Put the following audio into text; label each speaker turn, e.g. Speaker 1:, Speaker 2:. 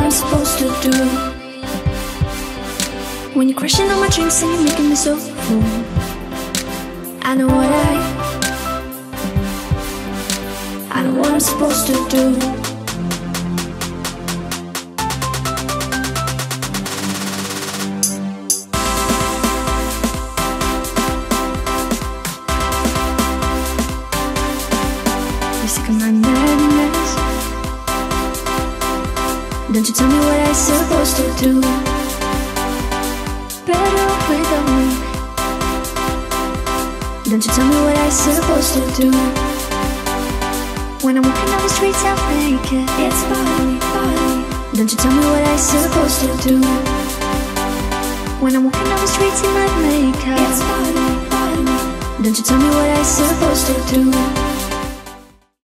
Speaker 1: I'm supposed to do. When you're crashing on my drinks and you're making me so full, I know what I'm supposed to do. You're sick of my madness. Don't you tell me what I'm supposed to do. Better without me. Don't you tell me what I'm supposed to do. When I'm walking down the streets out naked, it's body, body. Don't you tell me what I'm supposed to do. When I'm walking down the streets in my makeup, it's body, body. Don't you tell me what I'm supposed to do.